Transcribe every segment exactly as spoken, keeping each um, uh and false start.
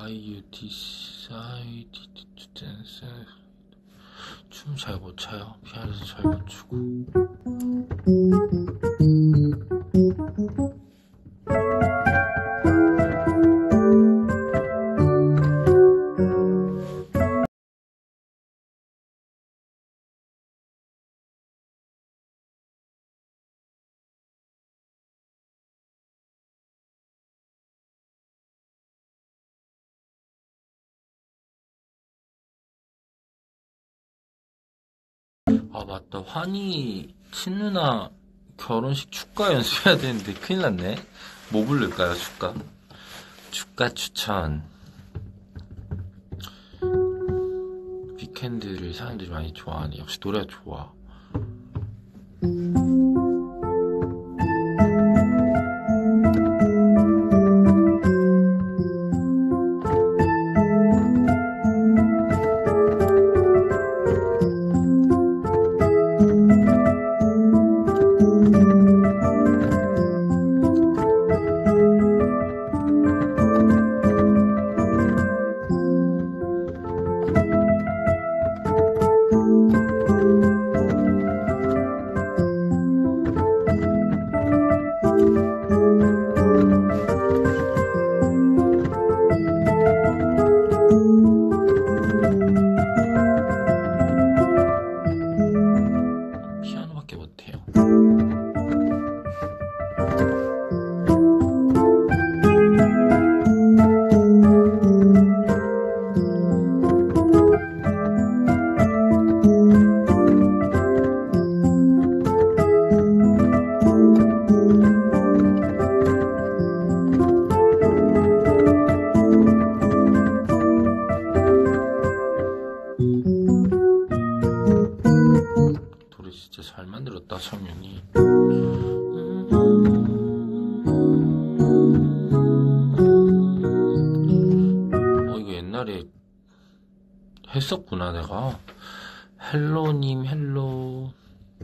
you decide to dance? 춤 잘 못 춰요. 피아노도 잘 못 추고. 아 맞다, 환희 친누나 결혼식 축가 연습해야 되는데 큰일 났네. 뭐 부를까요? 축가 축가 추천. 위켄드를 사람들이 많이 좋아하네. 역시 노래가 좋아. 피아노밖에 못해요. 노래 진짜 잘 만들었다, 정윤이. 어, 이거 옛날에 했었구나, 내가. 헬로님, 헬로.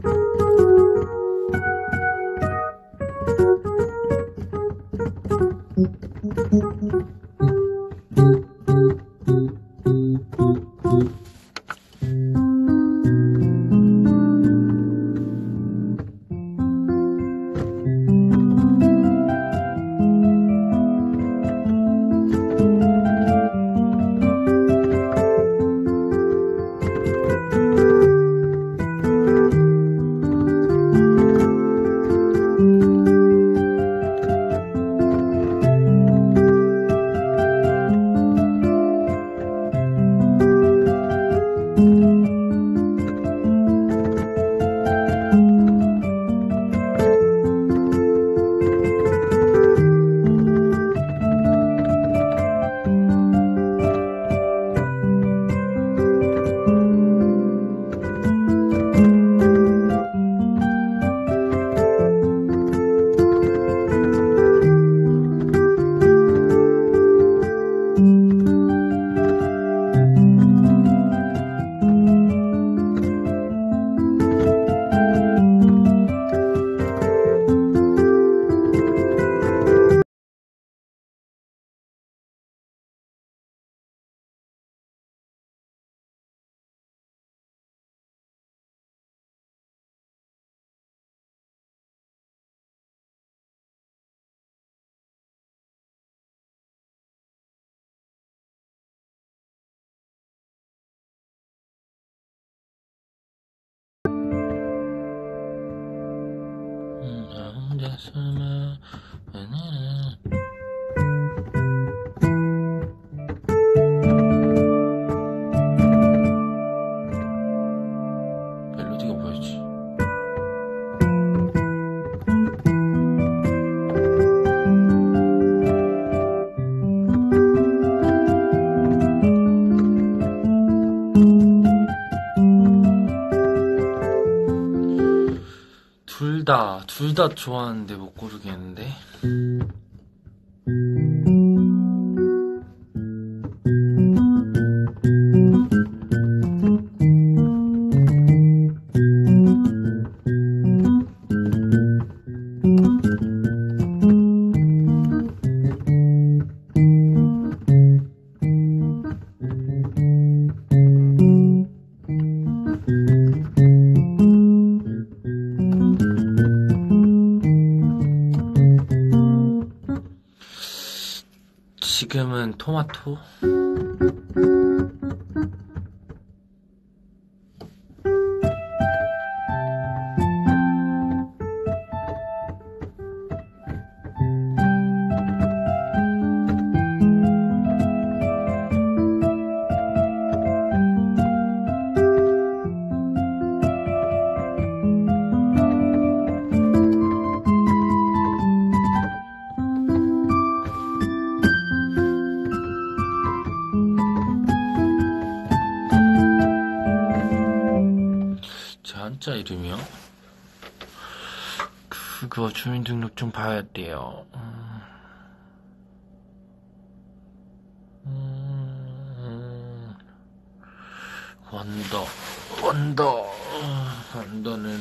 혼자서만 멜로디가 뭐였지? 둘 다, 둘 다 좋아하는데 못 고르겠는데? 지금은 토마토. 제 한자 이름이요? 그거 주민등록증 봐야 돼요. 음, 원더, 원더, 원더는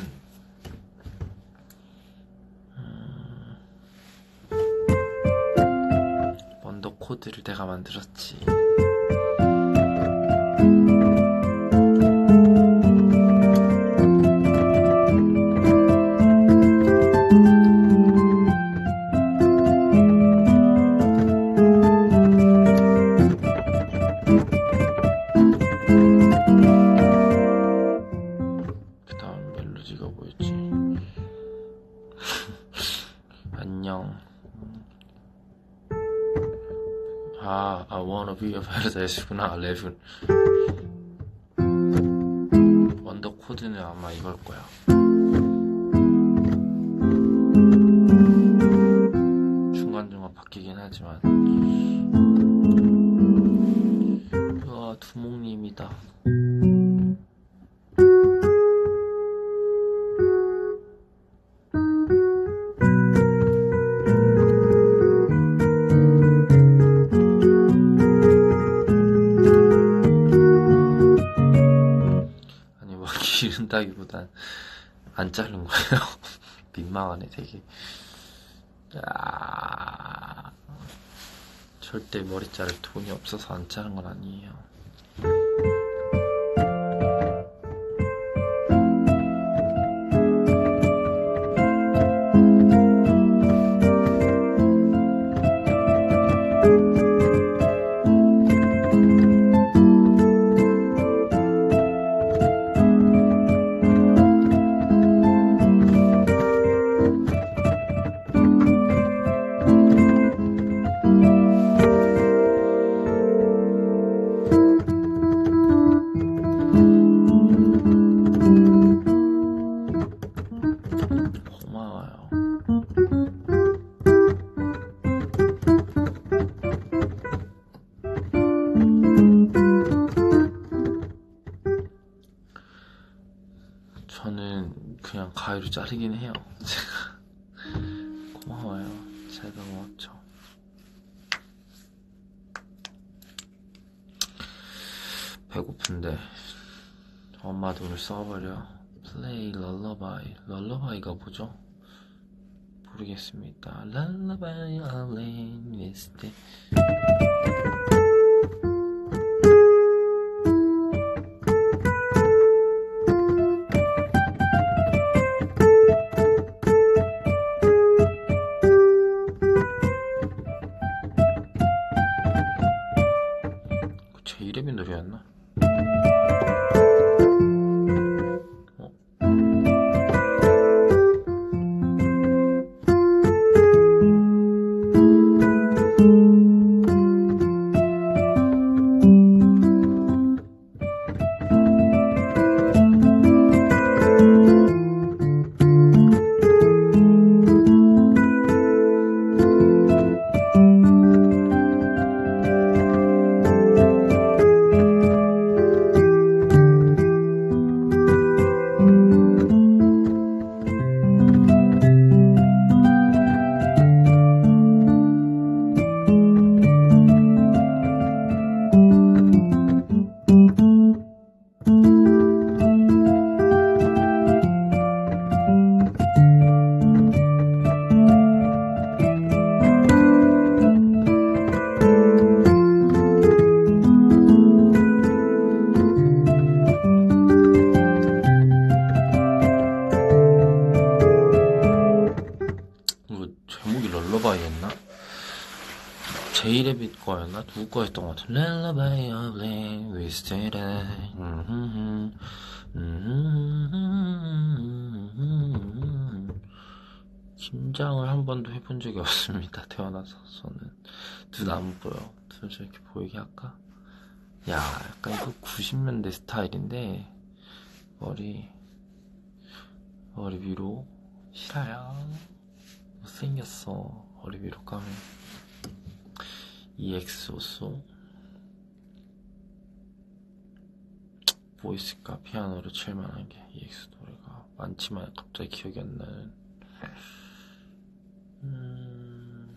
음, 원더 코드를 내가 만들었지. 멜로디가 뭐였지? 안녕. 아, I wanna be a paradise구나. eleven. 원더 코드는 아마 이걸 거야. 중간중간 바뀌긴 하지만. 우와, 두목님이다. 기른다기보단 안 자른 거예요. 민망하네 되게. 아, 절대 머리 자를 돈이 없어서 안 자른 건 아니에요. 고마워요. 저는 그냥 가위로 자르긴 해요. 제가. 고마워요. 제가 고맙죠. 배고픈데 엄마 돈을 써버려. 플레이 럴러바이. 럴러바이가 뭐죠? 모르겠습니다. 럴러바이 알레인 미스테. 제 이름이 노래였나? 제이레빗 거였나? 누구 거였던 것 같아. Lullaby of Lane, We Stay There. 김장을 한 번도 해본 적이 없습니다. 태어나서는. 눈 안 보여. 눈 좀 이렇게 보이게 할까? 야, 약간 이거 구십 년대 스타일인데 머리 머리 위로 싫어요. 못생겼어. 머리 위로 까면 이엑소소 뭐 있을까? 피아노로 칠만한 게 이엑소 노래가 많지만 갑자기 기억이 안 나는. 음...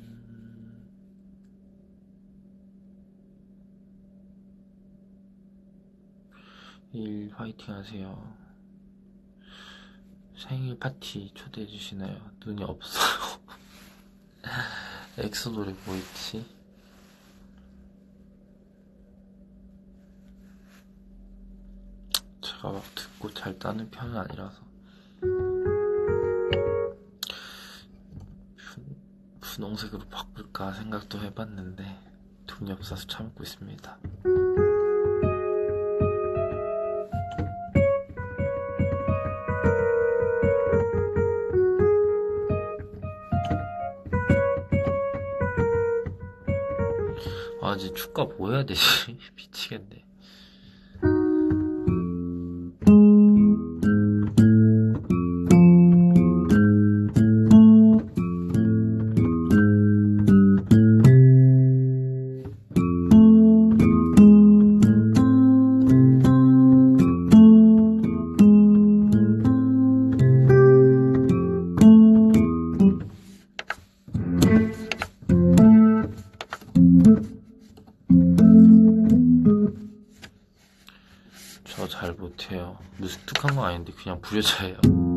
일 화이팅 하세요. 생일 파티 초대해 주시나요? 눈이 없어요. 엑소 노래 뭐 있지? 제가 막 듣고 잘 따는 편은 아니라서 분, 분홍색으로 바꿀까 생각도 해봤는데 돈이 없어서 참고 있습니다. 아, 이제 축가 뭐 해야 되지? 미치겠네. 저 잘 못해요. 무뚝뚝한 건 아닌데 그냥 불효자예요.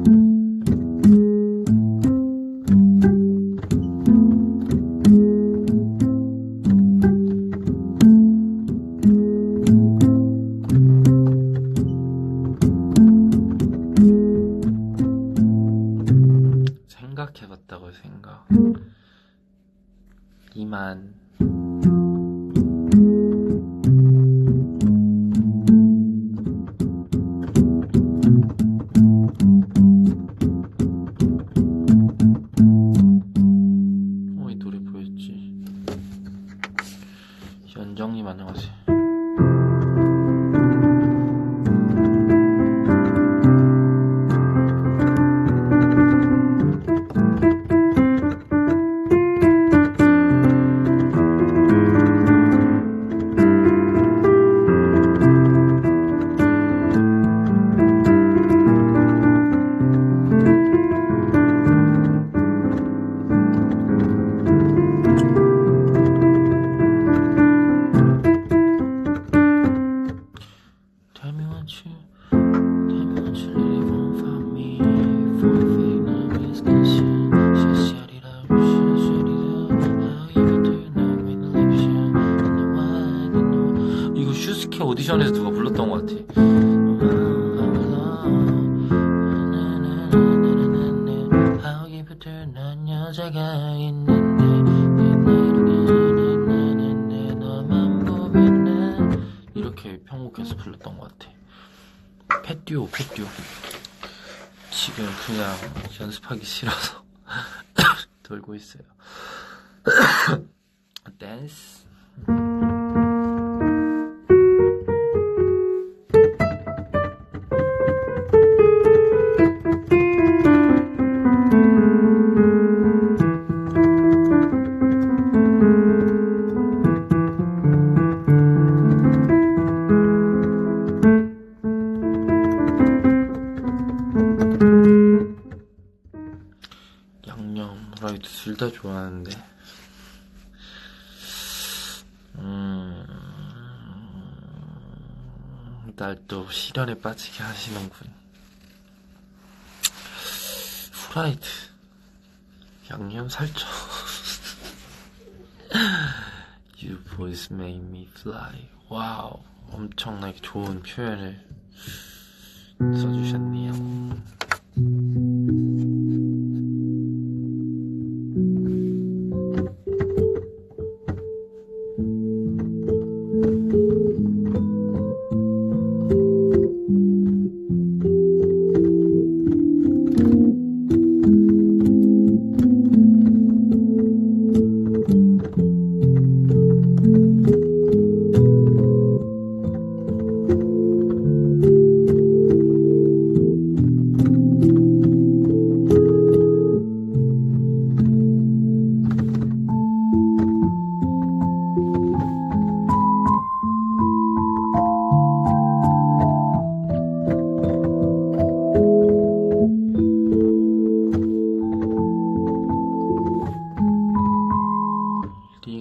생각해봤다고요. 생각. 이만 연정님 안녕하세요. 이거 슈스케 오디션에서 누가 불렀던 것 같아. 난 여자가 있는데 너만 보면 이렇게 편곡해서 불렀던 것 같아. 펫듀오 펫듀오. 지금 그냥 연습하기 싫어서 돌고 있어요. 댄스. 양념, 후라이드 둘 다 좋아하는데 음... 날 또 시련에 빠지게 하시는군. 후라이드 양념 살쪄. You boys make me fly. 와우, 엄청나게 좋은 표현을 써주셨네요.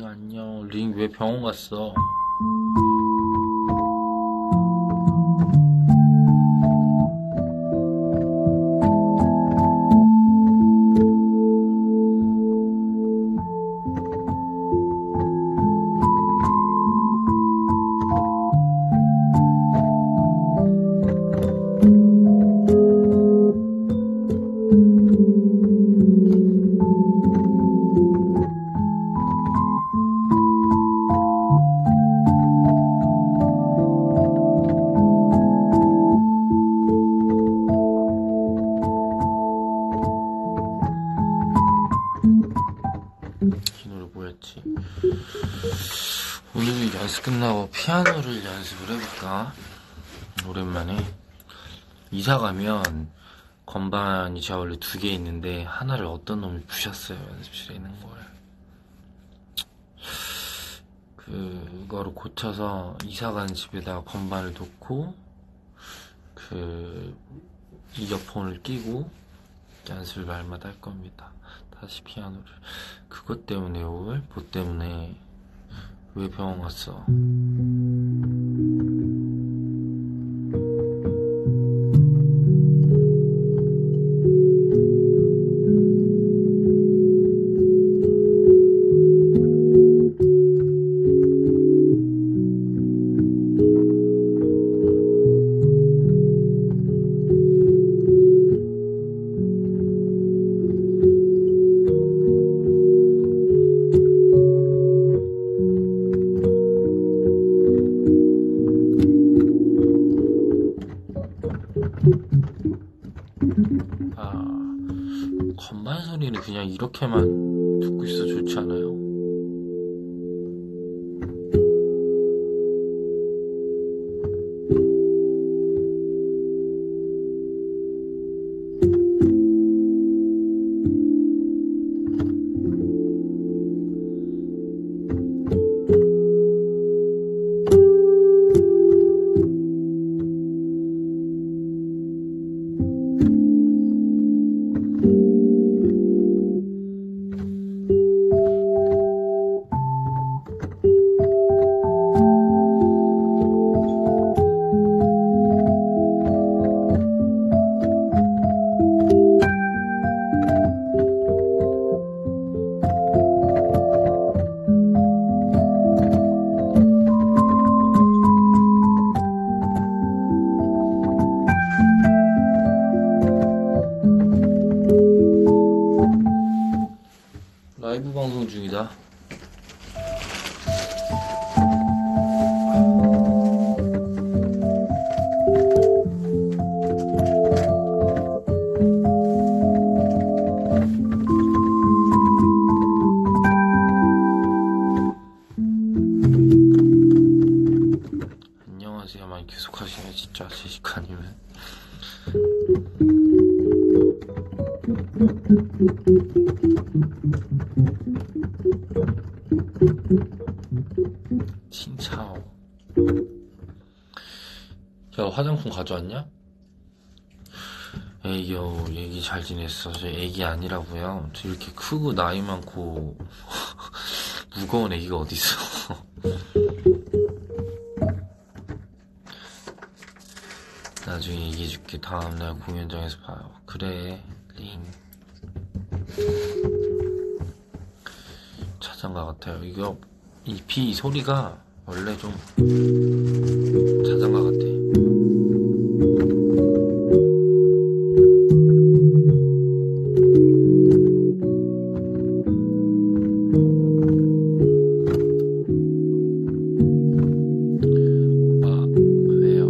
링 안녕. 링 왜 병원 갔어? 이 노래 뭐였지? 오늘 연습 끝나고 피아노를 연습을 해볼까? 오랜만에. 이사 가면 건반이 제가 원래 두 개 있는데 하나를 어떤 놈이 부셨어요. 연습실에 있는 걸. 그거를 고쳐서 이사 가는 집에다가 건반을 놓고 그 이어폰을 끼고 연습을 날마다 할 겁니다. 다시 피아노를. 그것 때문에 올? 뭐 때문에? 왜 병원 갔어? 아, 건반 소리는 그냥 이렇게만 듣고 있어 좋지 않아요? 라이브 방송 중이다. 안녕하세요만 계속 하시네 진짜 제 시간이면. 칭차오. 야 화장품 가져왔냐? 에이요 애기 잘 지냈어. 저 애기 아니라고요. 저 이렇게 크고 나이 많고 무거운 애기가 어딨어. 나중에 얘기해줄게. 다음날 공연장에서 봐요. 그래 링. 자장가 같아요. 이거 이 비 소리가 원래 좀 자장가 같아. 오빠 왜요?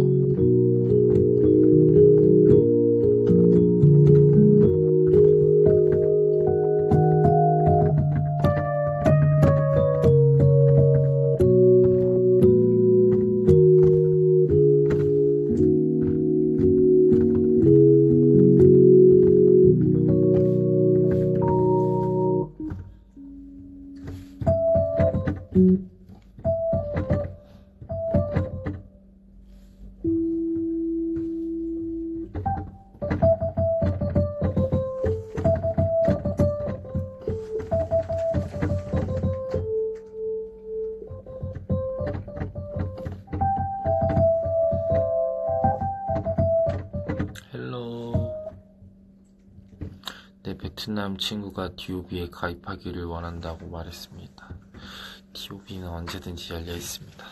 베트남 친구가 디오비에 가입하기를 원한다고 말했습니다. 디오비는 언제든지 열려 있습니다.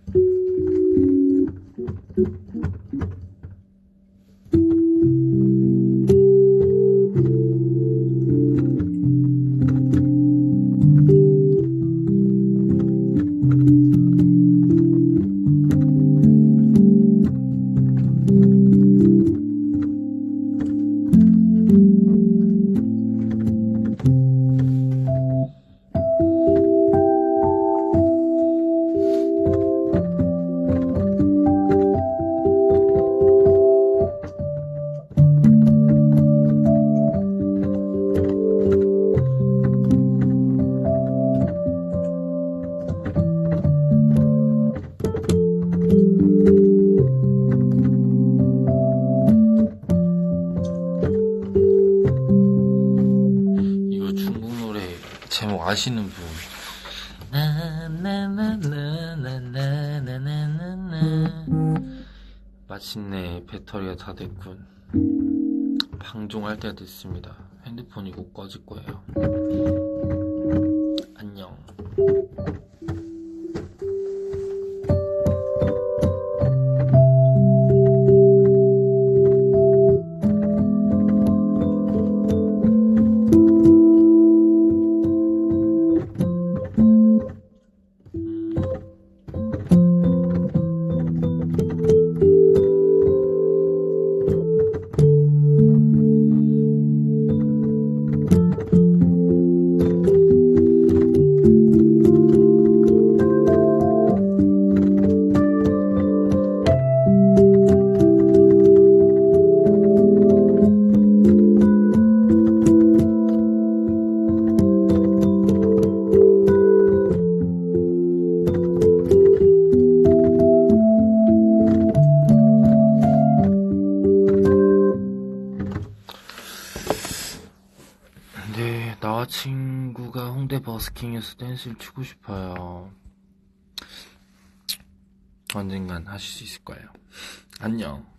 제목 아시는 분? 마침내 배터리가 다 됐군. 방종할 때가 됐습니다. 핸드폰이 곧 꺼질 거예요. 안녕. 네, 나와 친구가 홍대 버스킹에서 댄스를 추고 싶어요. 언젠간 하실 수 있을 거예요. 안녕.